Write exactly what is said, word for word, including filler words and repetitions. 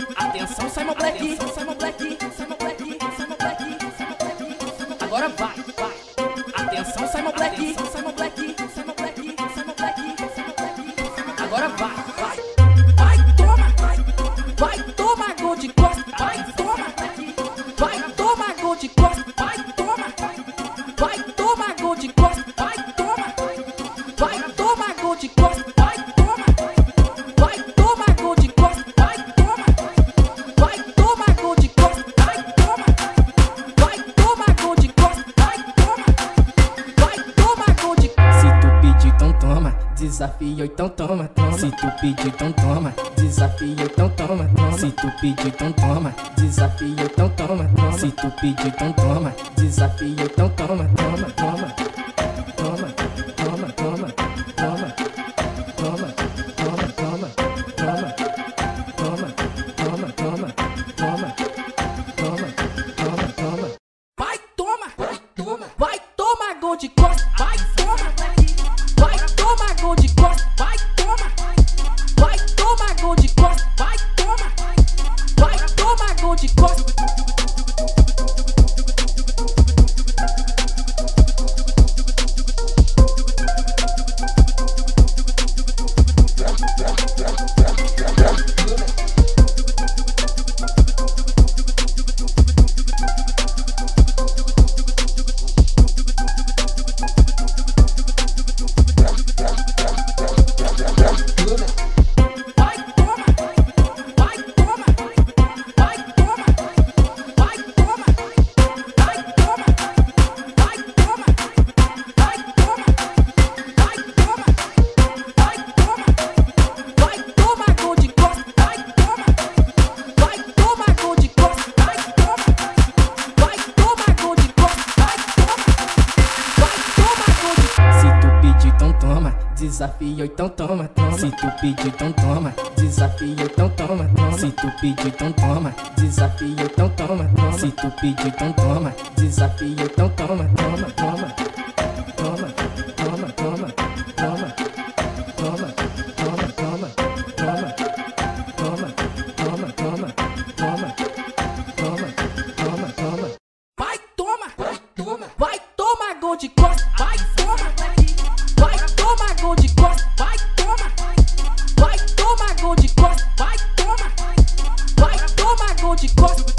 Atenção, Simon Black, Simon Black, Simon Black, Simon Black, Simon Black. Agora vai, vai. Atenção, Simon Black, Simon Black, Simon Black, Simon Black, Simon Black. Agora vai, vai. Vai, toma, vai. Vai, toma gol de costa. Vai, toma. Vai, toma gol de costa. Vai, toma. Vai, toma gol de costa. Vai, toma. Vai, toma gol de costa. Vai, toma. Vai, toma gol de costa. Vai, toma. Vai, toma gol de costa. Vai, toma. Vai, toma gol de costa. Vai, toma. Vai, toma gol de costa. Se tu pedir, então toma. Desafio, então toma, toma. Se tu pedir, então toma. Desafio, então toma, toma. Se tu pedir, então toma. Desafio, então toma, toma. Se tu pedir, então toma. Desafio, então toma, toma, toma. Toma, toma, toma, toma. Toma, toma, toma, toma. Toma, toma, toma, toma. Toma, toma, toma. Vai, toma. Vai, toma. Vai, toma gol de costa. Vai, toma. Vai, toma gol de costa. Vai, toma. Vai, toma gol de costa. Vai, toma. Vai, toma gol de costa. Desafio, então toma, toma. Se tu pedir, então toma. Desafio, então toma, toma. Se tu pedir, então toma. Desafio, então toma, toma. Se tu pedir, então toma. Desafio, então toma, toma, toma. Toma, toma, toma, toma. Toma, toma, toma, toma. Toma, toma, toma, toma. Toma, toma, toma. Vai, toma. Vai, toma. Vai, toma gol de costa. Vai, toma. Vai, toma gol de costa. Vai, toma. Vai, toma gol de costa. Vai, toma. Vai, toma gol de costa.